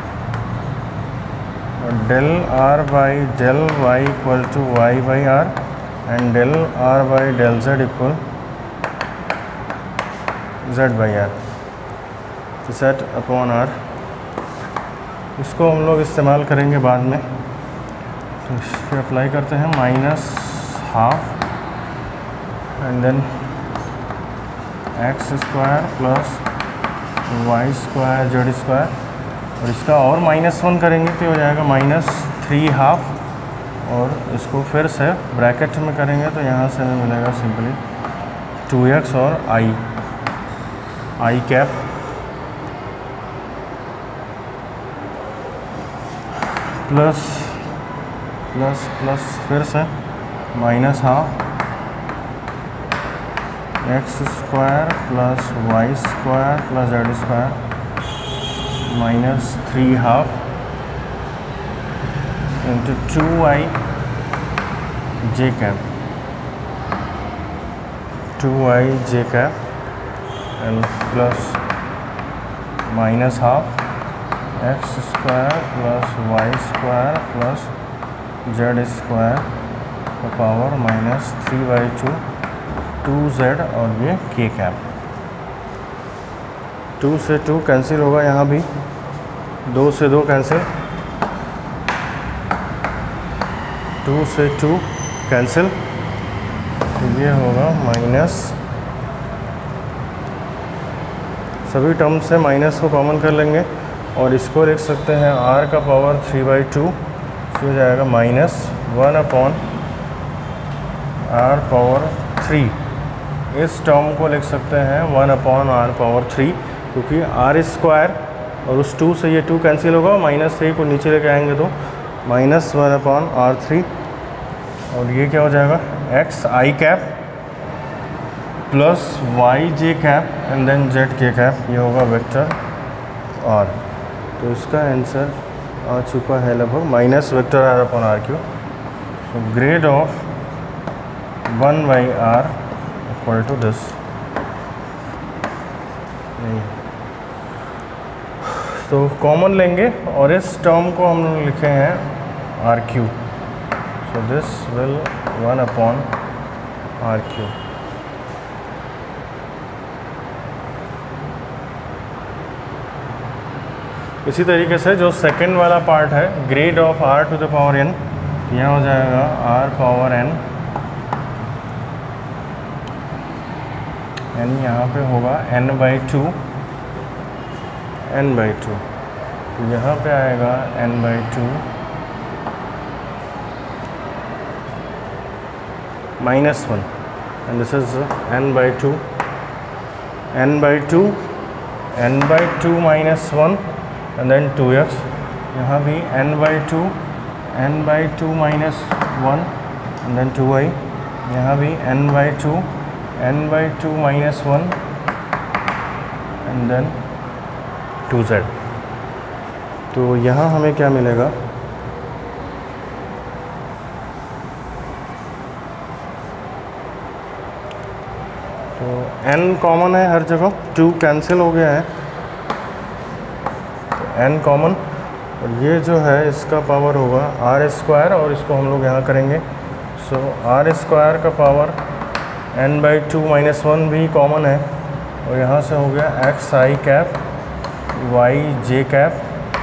del r by del y equal to y/r, and del r by del z equal z/r, तो set upon r। इसको हम लोग इस्तेमाल करेंगे बाद में, तो इस पर अप्लाई करते हैं minus half, and then x square plus y square z square, और इसका और -1 करेंगे तो हो जाएगा -3/2, और इसको फिर से ब्रैकेट में करेंगे तो यहाँ से हमें मिलेगा सिंपली 2x और i cap plus plus plus फिर से minus half x square plus y square plus z square minus 3 half into 2i j cap 2i j cap and plus minus half x square plus y square plus z square का power minus 3/2 2z और ये k cap. 2 से 2 cancel होगा, यहाँ भी 2 से 2 cancel, 2 से 2 cancel, तो ये होगा माइनस, सभी टर्म से माइनस को कॉमन कर लेंगे और इसको लिख सकते हैं r का पावर 3/2, हो जाएगा माइनस 1/r पावर 3। इस टर्म को लिख सकते हैं 1/r पावर 3, क्योंकि r स्क्वायर और उस 2 से ये 2 कैंसिल होगा, माइनस 3 को नीचे लेके आएंगे तो माइनस 1/r3 और ये क्या हो जाएगा x i cap plus y j cap and then z k cap, ये होगा वेक्टर r। तो इसका आंसर आ चुका है लगभग माइनस वेक्टर r/r3। तो grade of 1/r equal to this. तो कॉमन लेंगे और इस टर्म को हम लोग लिखे हैं r3। So this will 1/r3। इसी तरीके से जो सेकंड वाला पार्ट है grad of r to the power n, यह हो जाएगा r पावर n, यानी यहाँ पे होगा n/2 n/2, यहाँ पे आएगा n/2 -1 and this is n/2 n/2 n/2 -1 and then 2x, यहाँ भी n/2 n/2 -1 and then 2i, यहाँ भी n/2 n/2 -1 and then 2z। तो यहाँ हमें क्या मिलेगा, तो n कॉमन है हर जगह, 2 कैंसिल हो गया है, n कॉमन, और ये जो है इसका पावर होगा r स्क्वायर और इसको हम लोग यहाँ करेंगे। सो r स्क्वायर का पावर n/2 -1 भी कॉमन है और यहाँ से हो गया x i cap y j cap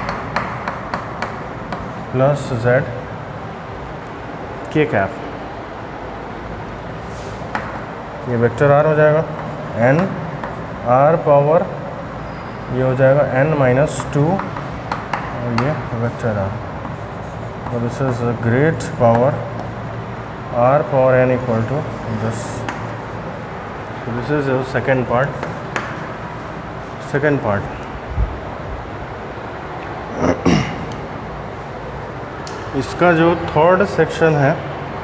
plus z k cap, ये वेक्टर r हो जाएगा n r पावर, ये हो जाएगा n-2 और ये वेक्टर r, और this is grad power r power n equal to this. So this is second part. इसका जो थर्ड सेक्शन है,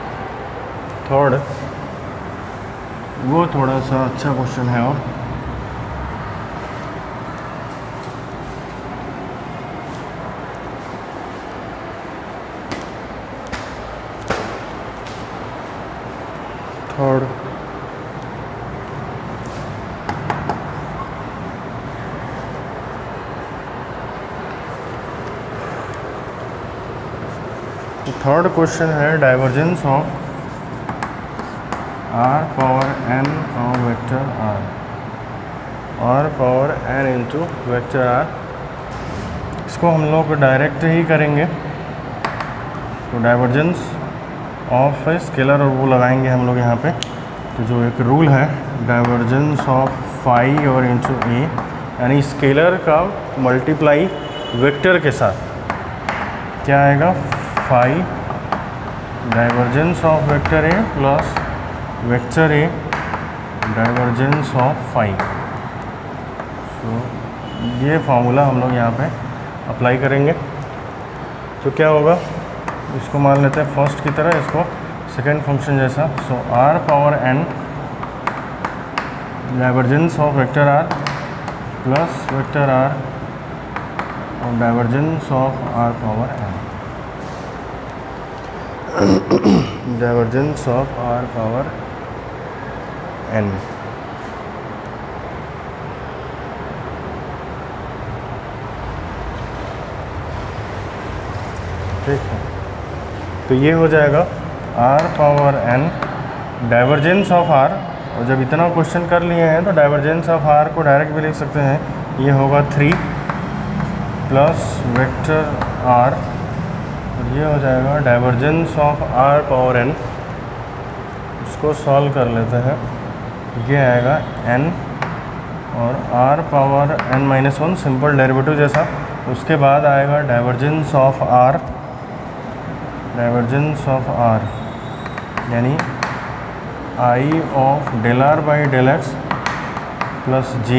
वो थोड़ा सा अच्छा क्वेश्चन है। और थर्ड क्वेश्चन है divergence of r power n और vector r power n into vector r। इसको हम लोग डायरेक्ट ही करेंगे, तो डाइवर्जेंस ऑफ स्केलर और वो लगाएंगे हम लोग यहाँ पे। तो जो एक रूल है डाइवर्जेंस ऑफ फाई और इंटू ए, यानी स्केलर का मल्टीप्लाई वेक्टर के साथ क्या आएगा, phi divergence of vector a plus vector a divergence of phi. सो ये फार्मूला हम लोग यहाँ पे अप्लाई करेंगे। तो क्या होगा, इसको मान लेते हैं फर्स्ट की तरह, इसको सेकेंड फंक्शन जैसा। So r power n divergence of vector r plus vector r और divergence of r power n, divergence of r power n. ठीक है, तो ये हो जाएगा r power n divergence of r. और जब इतना क्वेश्चन कर लिए हैं तो डाइवर्जेंस ऑफ आर को डायरेक्ट भी लिख सकते हैं, ये होगा 3 प्लस वेक्टर आर और ये हो जाएगा divergence of r power n. इसको सॉल्व कर लेते हैं, ये आएगा n और r power n-1 simple derivative जैसा। उसके बाद आएगा divergence of r, divergence of r यानी i of del r by del x plus g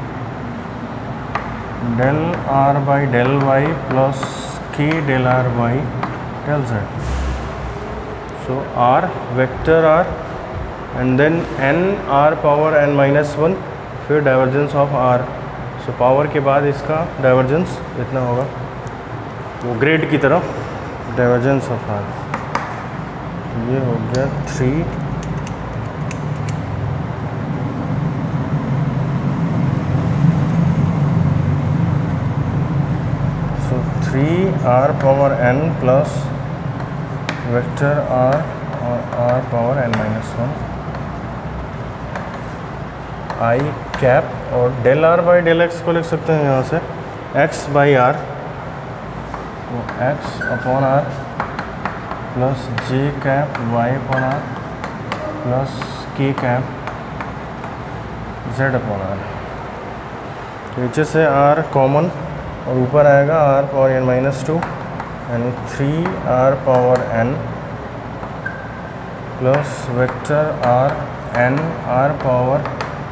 del r by del y plus k del r by del z। So r vector r and then n r power n-1 फिर divergence of r। So power के बाद इसका divergence इतना होगा, वो grade की तरह divergence of r। ये हो गया 3 so 3r power n plus vector r और r power n-1 i cap और del r by del x को लिख सकते हैं यहाँ से x बाई r, तो x upon r plus j cap y upon r plus k cap z upon r। नीचे से r कॉमन और ऊपर आएगा r पावर n-2 यानी 3r power n plus vector r n r power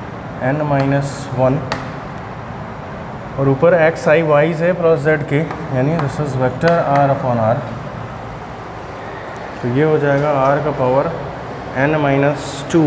n-1 और ऊपर x i y से plus z के, यानी this is vector r upon r। तो ये हो जाएगा r का पावर n-2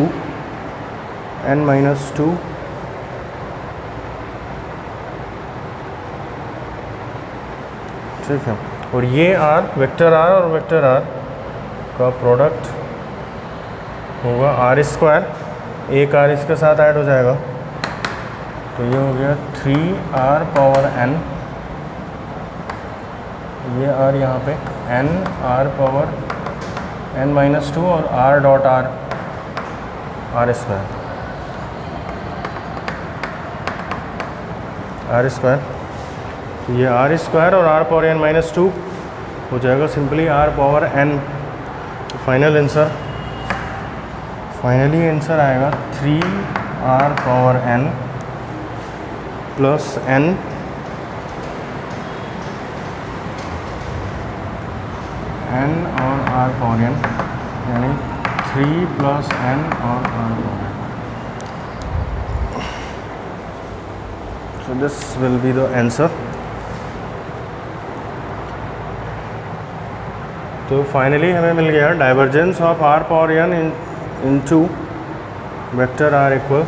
ठीक है। और ये r वेक्टर r और वेक्टर r का प्रोडक्ट होगा r स्क्वायर, एक r इसके साथ ऐड हो जाएगा, तो ये हो गया 3r पावर n, ये r यहाँ पे n r पावर n-2 और r dot r r square, r square. तो ये r स्क्वायर और r पावर n-2 हो जाएगा सिंपली r पावर n। तो फाइनली आंसर आएगा 3r power n plus n और r पावर n यानी 3 प्लस n और r power n। So this will be the answer. तो फाइनली हमें मिल गया divergence of r power n into vector r equal,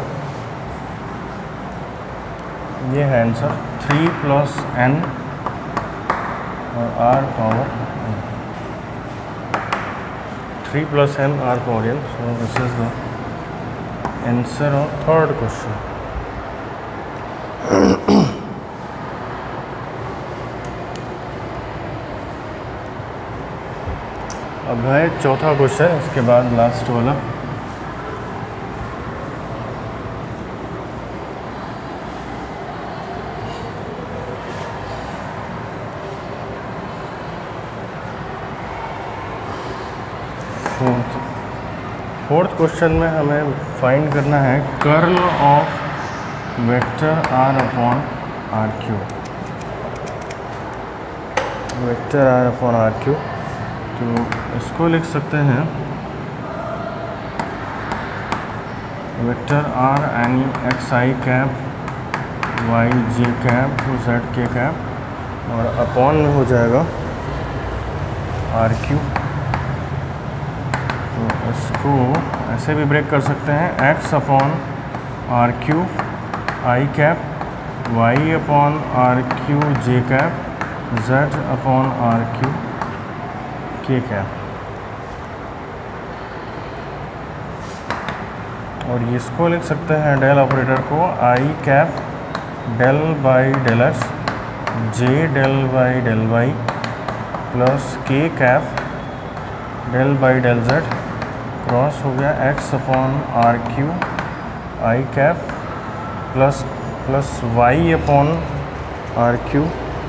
ये है आंसर 3 प्लस n और r power n, 3 plus n r power n। So this is the answer of third question. अब है चौथा क्वेश्चन, इसके बाद लास्ट वाला। फोर्थ क्वेश्चन में हमें फाइंड करना है curl of vector r upon r cube, vector r upon r cube. तो इसको लिख सकते हैं वेक्टर r यानी x i cap y j cap z k cap और अपॉन में हो जाएगा r क्यूब, इसको ऐसे भी ब्रेक कर सकते हैं, x upon r cube i cap, y upon r cube j cap, z upon r cube k cap. और इसको लिख सकते हैं डेल ऑपरेटर को i cap del by del x j del by del y plus k cap del by del z cross हो गया x upon r cube i cap plus y upon r cube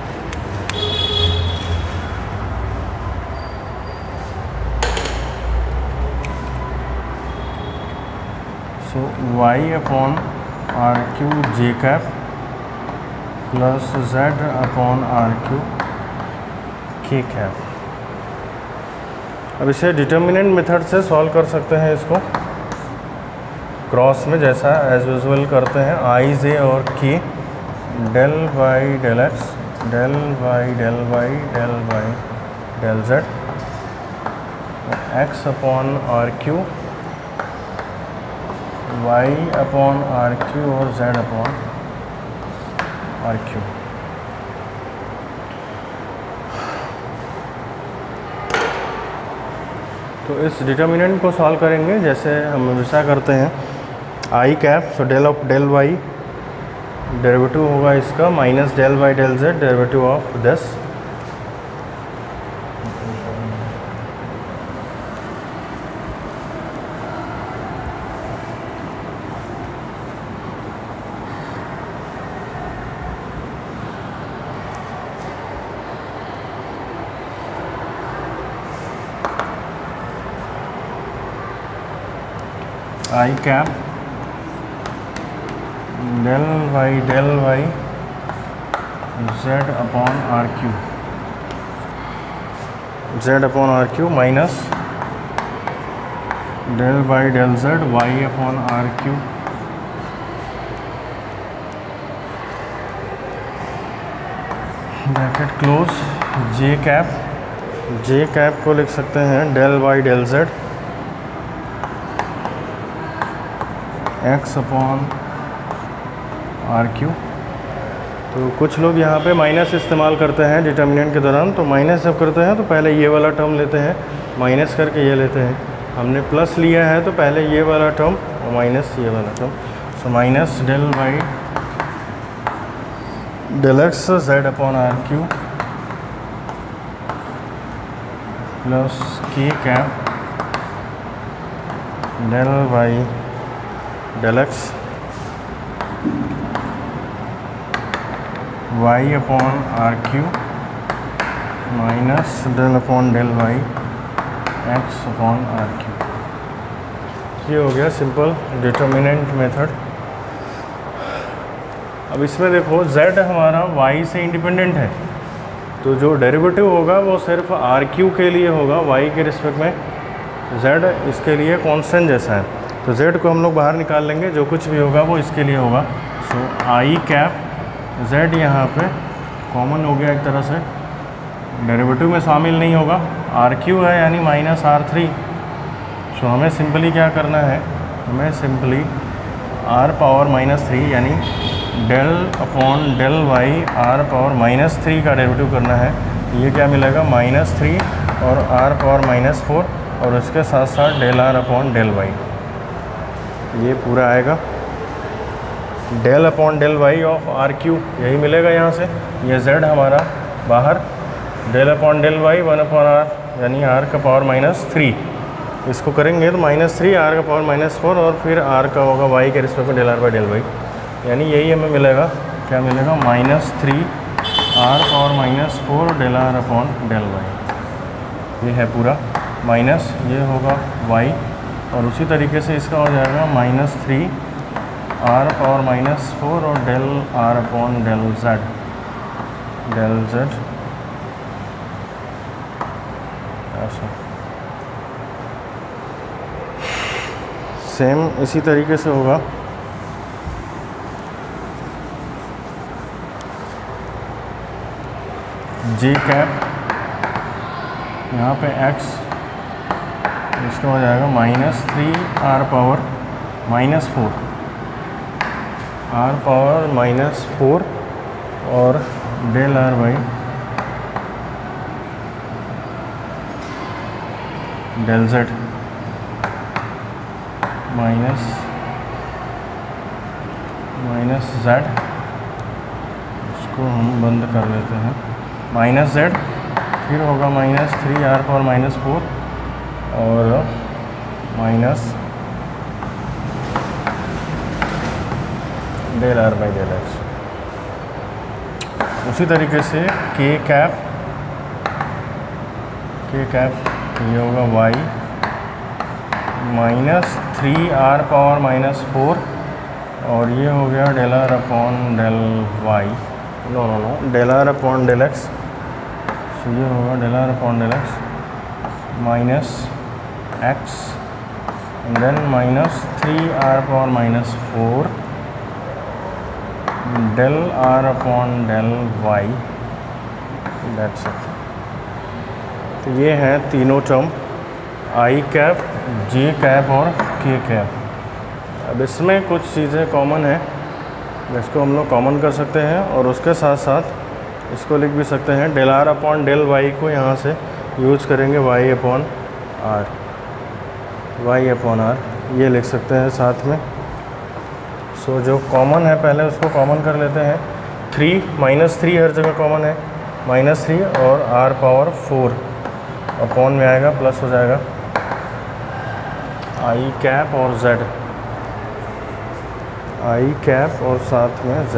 so y upon r cube j cap plus Z upon r cube k cap. अब इसे determinant method से solve कर सकते हैं, इसको cross में जैसा एज यूजुअल करते हैं, आई जे और k del by del x del by del y del by del z x upon r cube y upon r cube और जेड अपॉन आर क्यू। तो इस डिटर्मिनेंट को सॉल्व करेंगे जैसे हम हमेशा करते हैं, i cap so del of del y derivative होगा इसका minus del by del z derivative of this i cap del y z upon r cube z upon r cube minus del by del z y upon r cube bracket close j cap को लिख सकते हैं del by del z x upon r cube. तो कुछ लोग यहाँ पे minus इस्तेमाल करते हैं डिटर्मिनेंट के दौरान, तो माइनस जब करते हैं तो पहले ये वाला टर्म लेते हैं, माइनस करके ये लेते हैं। हमने प्लस लिया है तो पहले ये वाला टर्म और माइनस ये वाला term. So minus del by del x z upon r cube plus k cap del by del x y upon r cube minus del upon del y x upon r cube. ये हो गया simple determinant method. अब इसमें देखो z हमारा y से independent है, तो जो डेरिवेटिव होगा वो सिर्फ आर क्यू के लिए होगा, y के रिस्पेक्ट में z इसके लिए कांस्टेंट जैसा है। तो z को हम लोग बाहर निकाल लेंगे, जो कुछ भी होगा वो इसके लिए होगा। सो आई कैप z यहाँ पे कॉमन हो गया एक तरह से, डेरिवेटिव में शामिल नहीं होगा, आर क्यू है यानी माइनस आर थ्री। सो हमें सिंपली क्या करना है, हमें simply r power minus three यानी del upon del y r power minus three का डेरिवेटिव करना है। ये क्या मिलेगा, माइनस थ्री और आर पावर माइनस फोर और उसके साथ साथ del r upon del y, ये पूरा आएगा। Del upon del y of r cube यही मिलेगा यहाँ से, ये z हमारा बाहर, del upon del y one upon r यानी आर का पावर माइनस थ्री। इसको करेंगे तो माइनस थ्री आर का पावर माइनस फोर और फिर आर का होगा वाई के रिस्पेक्ट में del r by del y, यानी यही हमें मिलेगा। क्या मिलेगा, minus three r power minus four del r upon del y. ये है पूरा माइनस, ये होगा वाई और उसी तरीके से इसका हो जाएगा minus three r power minus four और del r upon del z ऐसा। सेम इसी तरीके से होगा। जे कैप यहाँ पे x इसका हो जाएगा -3r⁻⁻4 r⁻⁻4 और del r by del z minus z, इसको हम बंद कर लेते हैं, -z, फिर होगा -3r⁻⁻4 और minus del r by del x। उसी तरीके से k कैप ये होगा y -3r⁻⁻4 और ये हो गया del r upon del y, no del r upon del x। तो ये होगा del r upon del x minus x and then -3r⁻⁻4 del r upon del y, that's it. तो ये हैं तीनों term i cap, j cap और k cap. अब इसमें कुछ चीज़ें कॉमन है जिसको हम लोग कॉमन कर सकते हैं और उसके साथ साथ इसको लिख भी सकते हैं, del r upon del y को यहाँ से यूज करेंगे y अपॉन r, ये लिख सकते हैं साथ में। सो जो कॉमन है पहले उसको कॉमन कर लेते हैं। -3 हर जगह कॉमन है, -3 और r⁻4 अपॉन में आएगा, प्लस हो जाएगा i कैप और z, i कैप और साथ में z।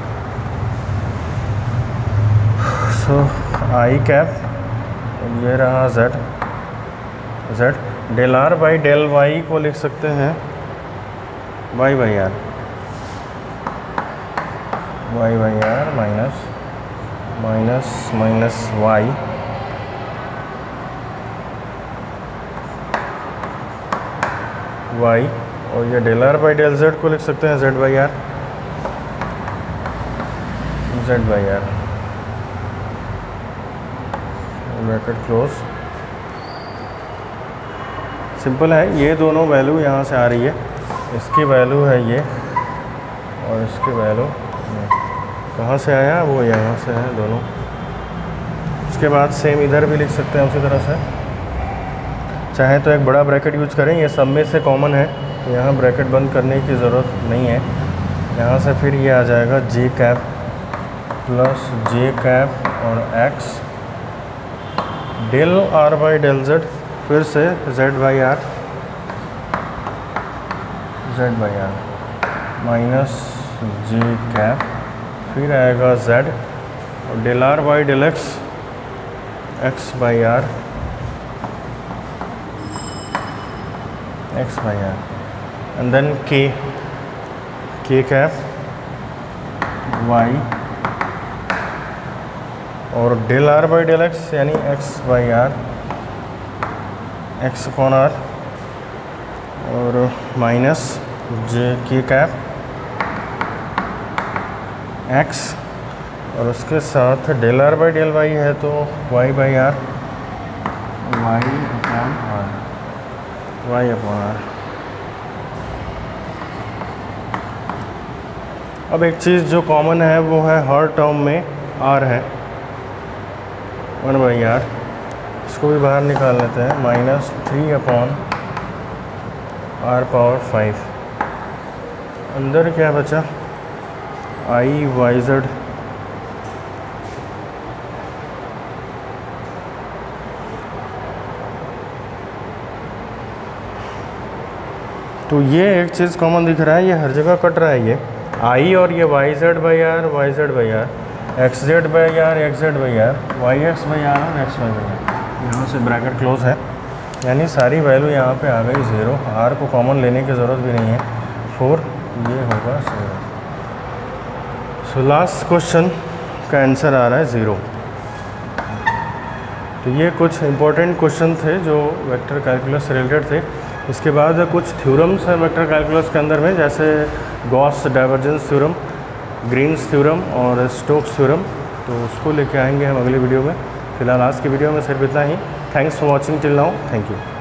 सो i कैप ये रहा z, del r by del y को लिख सकते हैं y by r minus y और ये del r by del z को लिख सकते हैं z by r bracket close. Simple है, ये दोनों वैल्यू यहाँ से आ रही है, इसकी वैल्यू है ये और इसकी वैल्यू कहाँ से आया, वो यहाँ से है दोनों। उसके बाद सेम इधर भी लिख सकते हैं उसी तरह से, चाहे तो एक बड़ा ब्रैकेट यूज करें, ये सब में से कॉमन है तो यहाँ ब्रैकेट बंद करने की ज़रूरत नहीं है। यहाँ से फिर ये आ जाएगा j cap plus j cap और x del r by del z, फिर से z by r minus j cap, फिर आएगा z और del r by del x by r and then k cap y और del r by del x यानी x by r, x upon r और minus j k cap x और उसके साथ del r by del y है तो y by r y upon r। अब एक चीज़ जो कॉमन है वो है हर टर्म में r है 1 बाई r, इसको भी बाहर निकाल लेते हैं, -3 अपॉन r⁻⁵। अंदर क्या बचा, i y z तो ये एक चीज़ कॉमन दिख रहा है, ये हर जगह कट रहा है, ये i और ये yz by r, xz by r, xz by r, yx by r और x बाई r। यहाँ से ब्रैकेट क्लोज है, यानी सारी वैल्यू यहाँ पे आ गई 0, r को कॉमन लेने की ज़रूरत भी नहीं है, 4, ये होगा 0। सो लास्ट क्वेश्चन का आंसर आ रहा है 0। तो ये कुछ इंपॉर्टेंट क्वेश्चन थे जो वेक्टर कैलकुलस से रिलेटेड थे। इसके बाद कुछ थ्योरम्स हैं वेक्टर कैलकुलस के अंदर में, जैसे Gauss divergence theorem, Green's theorem और स्टोक्स थ्योरम, तो उसको लेके आएंगे हम अगली वीडियो में। फिलहाल आज की वीडियो में सिर्फ इतना ही। Thanks for watching till now, thank you.